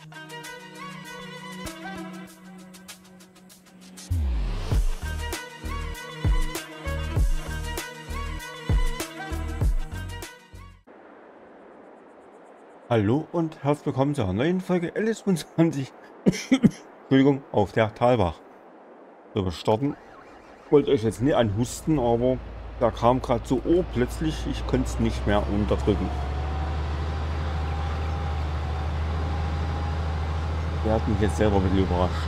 Hallo und herzlich willkommen zu einer neuen Folge LS25. Entschuldigung, auf der Talbach. So, wir starten. Wollte euch jetzt nicht anhusten, aber da kam gerade so plötzlich, ich konnte es nicht mehr unterdrücken. Der hat mich jetzt selber ein bisschen überrascht.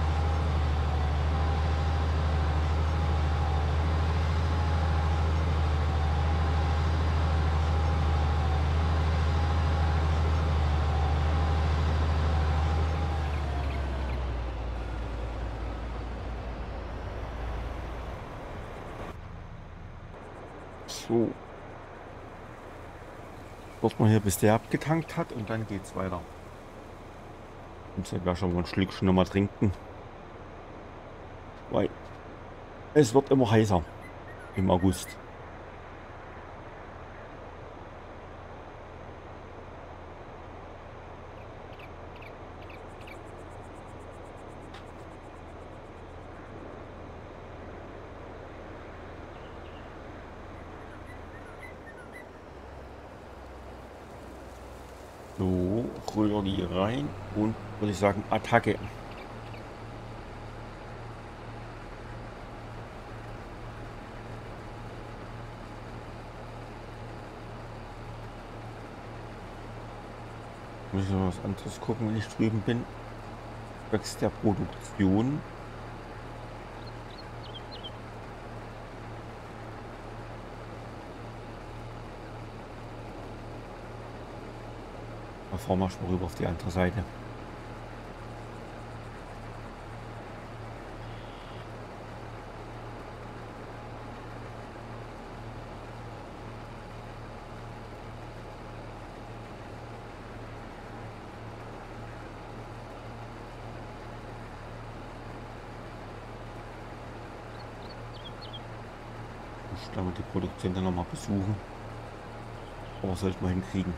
So, wird man hier, bis der abgetankt hat und dann geht's weiter. Und ich werde schon mal ein Schlückchen nochmal trinken. Weil es wird immer heißer im August. So, rühr die rein und würde ich sagen, Attacke. Muss ich noch was anderes gucken, wenn ich drüben bin. Wächst der Produktion. Da fahren wir schon mal rüber auf die andere Seite. Ich glaube, die Produktion dann nochmal besuchen. Aber sollte man hinkriegen.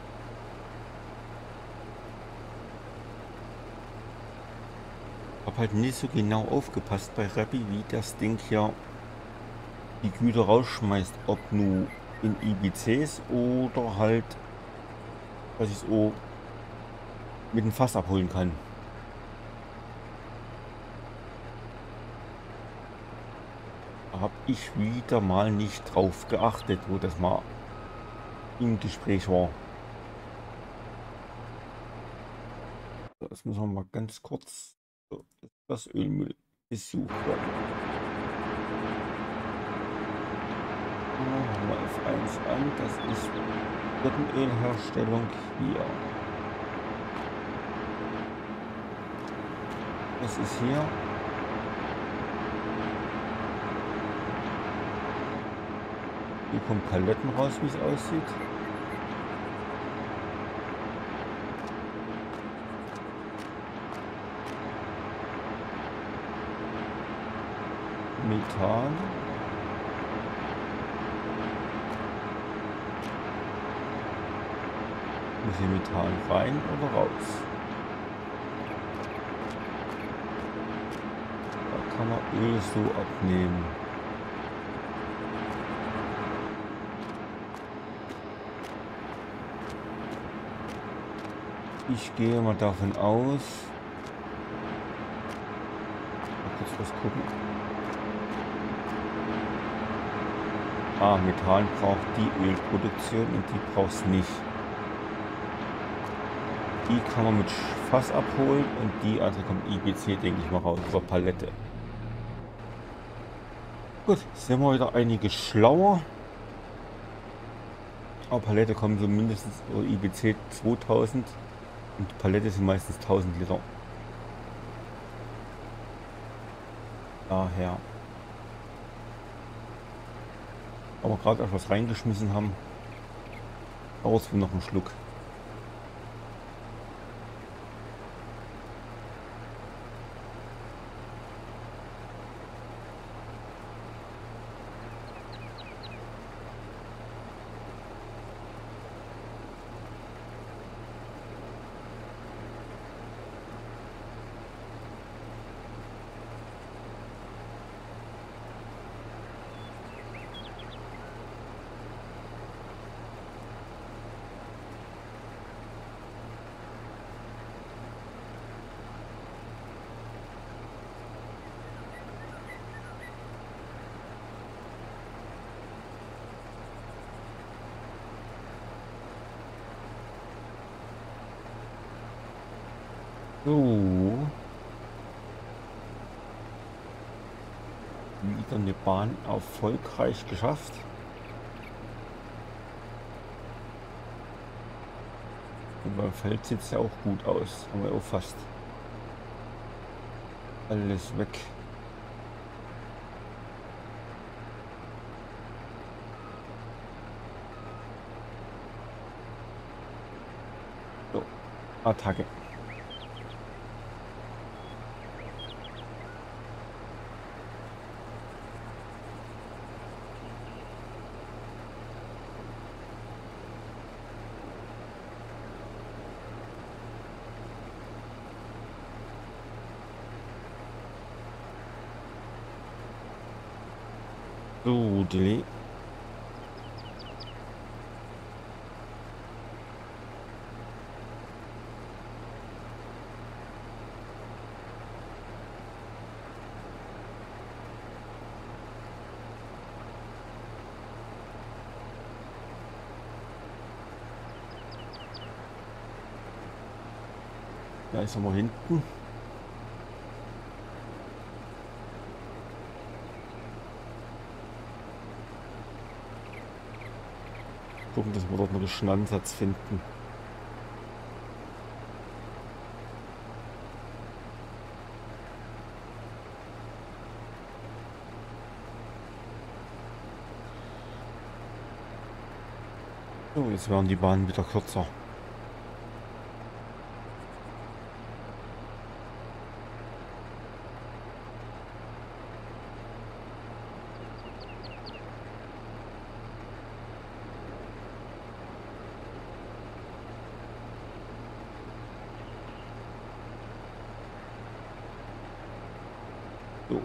Hab halt nicht so genau aufgepasst bei Rappi, wie das Ding hier die Güter rausschmeißt. Ob nur in IBCs oder halt, dass ich es auch mit dem Fass abholen kann. Da habe ich wieder mal nicht drauf geachtet, wo das mal im Gespräch war. So, das müssen wir mal ganz kurz. So, das Ölmüll ist super. Machen wir F1 an, das ist Flottenölherstellung hier. Das ist hier. Hier kommen Paletten raus, wie es aussieht. Methan. Muss hier Methan rein oder raus? Da kann man Öl so abnehmen. Ich gehe mal davon aus. Mal kurz was gucken. Methan braucht die Ölproduktion und die braucht es nicht. Die kann man mit Fass abholen und die andere kommt IBC, denke ich mal, raus über Palette. Gut, sind wir wieder einige schlauer. Aber Palette kommen so mindestens, oder IBC 2000 und Palette sind meistens 1000 Liter. Daher. Aber gerade als wir was reingeschmissen haben, dauert es noch einen Schluck. So, wieder eine Bahn erfolgreich geschafft. Und beim Feld sieht es ja auch gut aus. Haben wir auch fast alles weg. So, Attacke. So, Delay. Da ist er mal hinten. Gucken, dass wir dort noch einen Schnannsatz finden. So, jetzt werden die Bahnen wieder kürzer. So.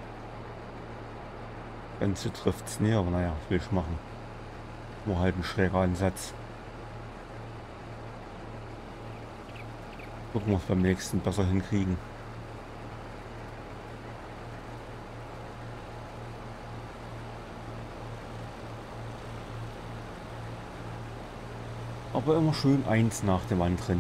Grenze trifft es näher, aber naja, was will ich machen? Nur halt ein schräger Ansatz. Gucken wir es beim nächsten besser hinkriegen. Aber immer schön eins nach dem anderen.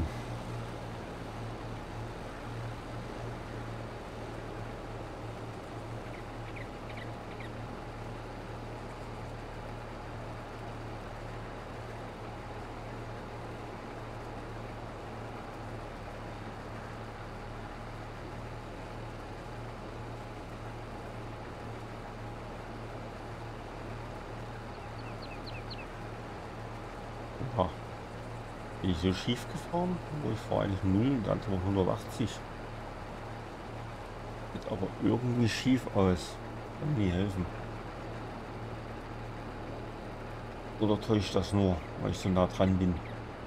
Ja, bin ich so schief gefahren? Wo ich fahre eigentlich 0 und dann 180. Sieht aber irgendwie schief aus. Kann nie helfen. Oder täuscht das nur, weil ich so nah dran bin?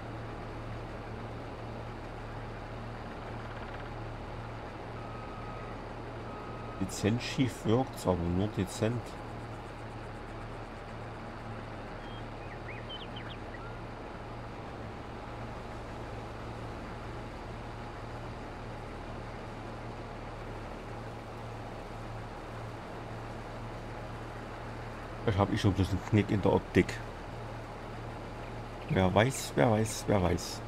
Dezent schief wirkt, aber nur dezent. Vielleicht habe ich schon bloß einen Knick in der Optik. Wer weiß, wer weiß, wer weiß.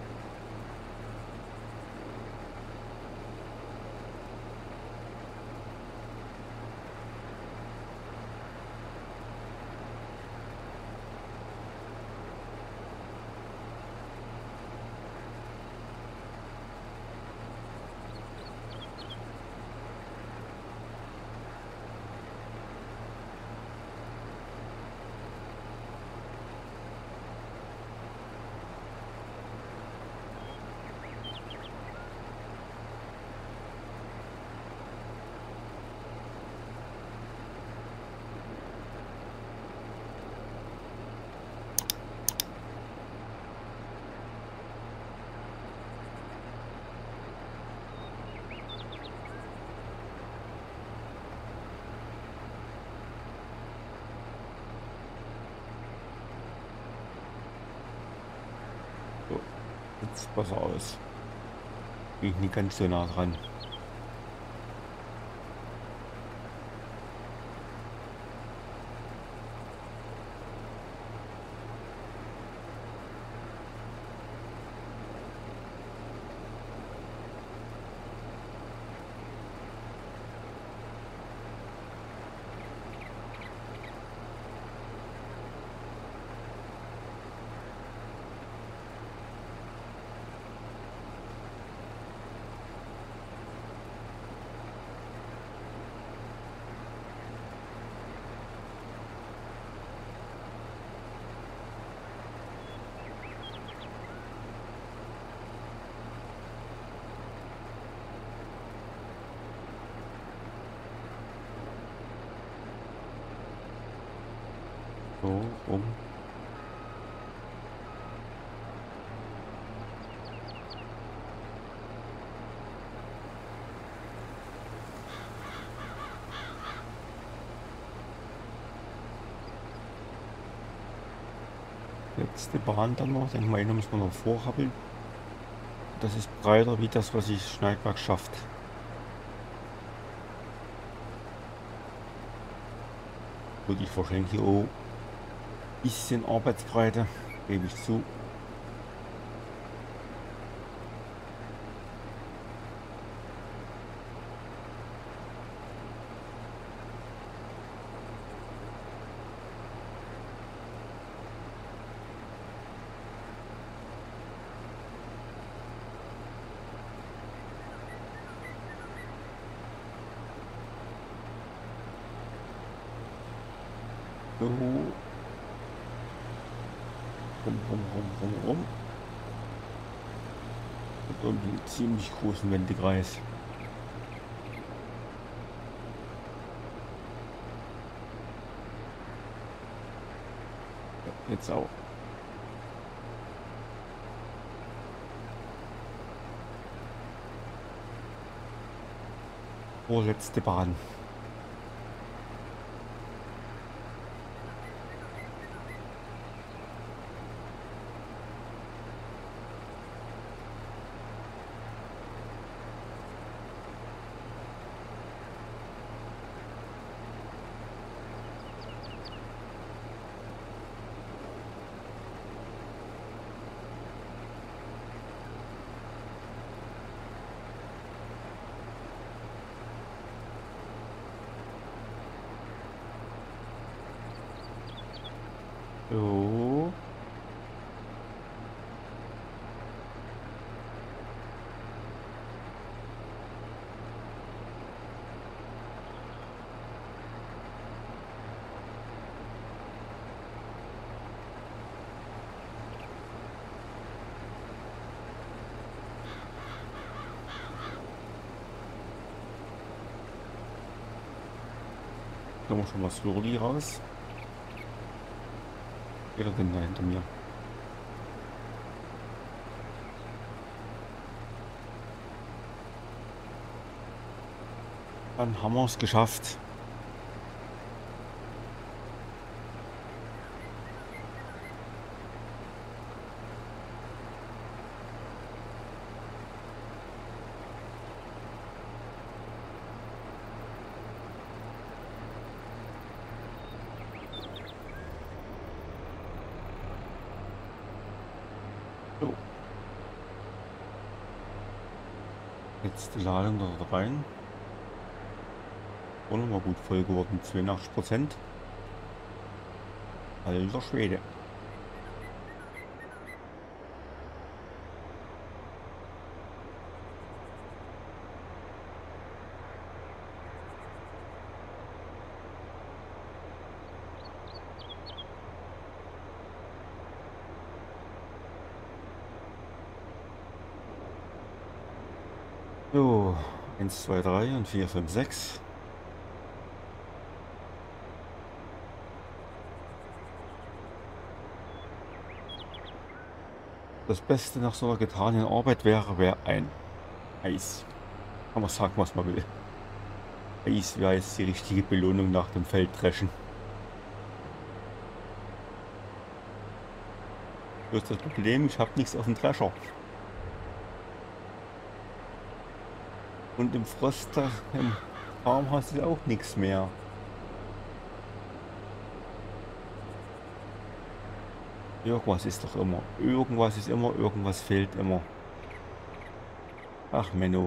So, jetzt besser aus. Bin ich nicht ganz so nah dran. So, um. Letzte Bahn dann noch. Ich denke mal, eine muss man noch vorhabbeln. Das ist breiter wie das, was ich Schneidwerk schafft. Gut, ich verschenke hier auch ein bisschen Arbeitsbreite, gebe ich zu. So. Rum. Und irgendwie einen ziemlich großen Wendekreis. Ja, jetzt auch. Vorletzte Bahn. So. Nehmen wir schon mal das Lurli raus. Geht er denn da hinter mir? Dann haben wir es geschafft. So. Jetzt die Ladung da rein. Und nochmal gut voll geworden, 82%. Alter Schwede. So, 1, 2, 3 und 4, 5, 6. Das Beste nach so einer getanen Arbeit wäre ein Eis. Kann man sagen, was man will. Eis wäre jetzt die richtige Belohnung nach dem Felddreschen. Bloß das Problem, ich habe nichts auf dem Drescher. Und im Froster, im Farmhaus ist auch nichts mehr. Irgendwas ist doch immer. Irgendwas ist immer, irgendwas fehlt immer. Ach Menno.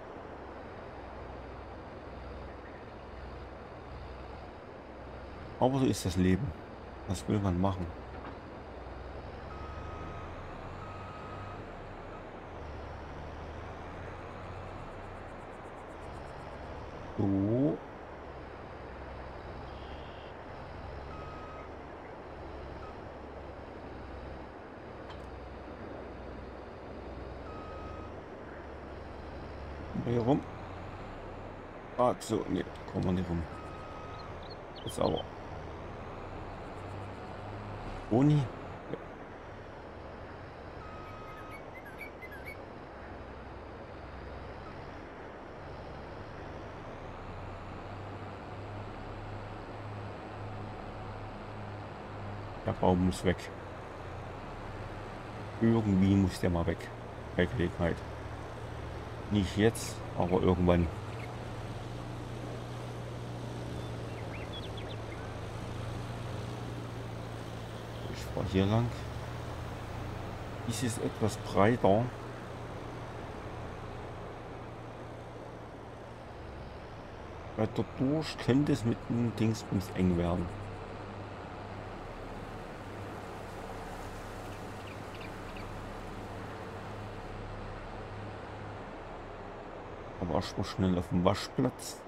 Aber so ist das Leben. Was will man machen? So. Hier rum. Ah, so, ne, kommen wir nicht rum. Jetzt aber. Boni. Der Baum muss weg. Irgendwie muss der mal weg. Bei Gelegenheit. Nicht jetzt, aber irgendwann. Ich fahre hier lang. Dies ist etwas breiter. Weiter durch könnte es mit dem Dingsbums eng werden. Aber erstmal schnell auf dem Waschplatz.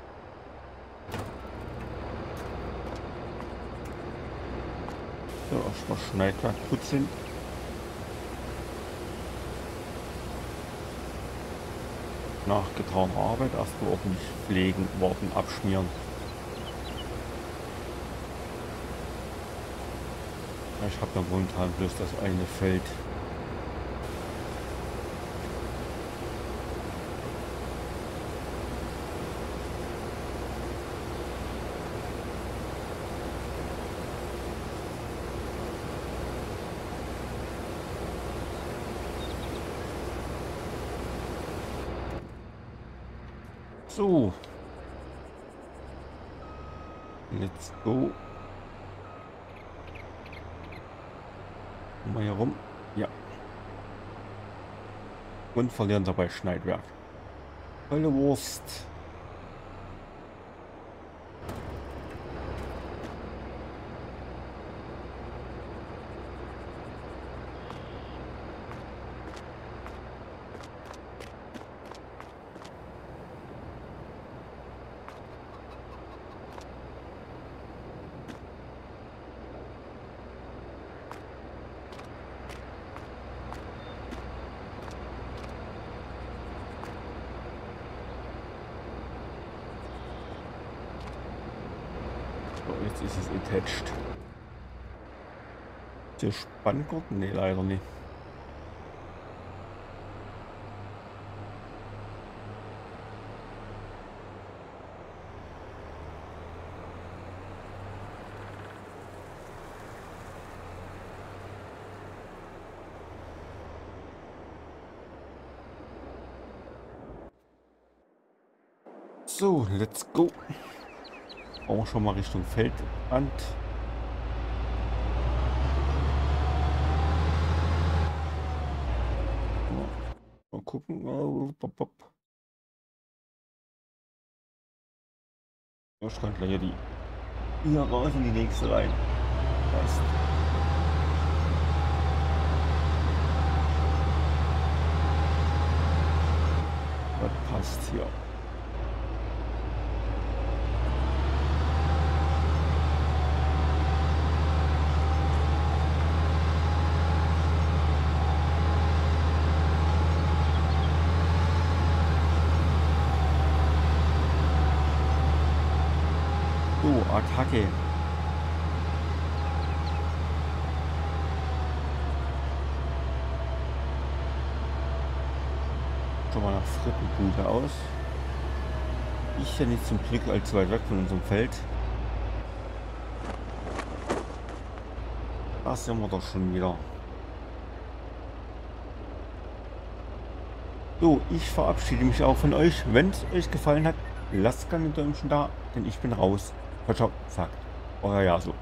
So, erstmal Schneidwerk putzen. Nach getaner Arbeit erstmal ordentlich pflegen, warten, abschmieren. Ich habe ja momentan bloß das eine Feld. So. Let's go. Mal hier rum. Ja. Und verlieren dabei Schneidwerk. Volle Wurst. Jetzt ist es attached. Ist hier Spanngurt? Ne, leider nicht. So, let's go. Auch schon mal Richtung Feldrand. Mal gucken. Oh, pop, pop. Ich kann gleich hier raus in die nächste rein. Passt. Das passt hier. Attacke. Schon mal nach Frittenbude aus. Ich ja nicht zum Glück allzu weit weg von unserem Feld. Da sind wir doch schon wieder. So, ich verabschiede mich auch von euch. Wenn es euch gefallen hat, lasst gerne ein Däumchen da, denn ich bin raus. Ciao, ciao, sagt euer Yasu.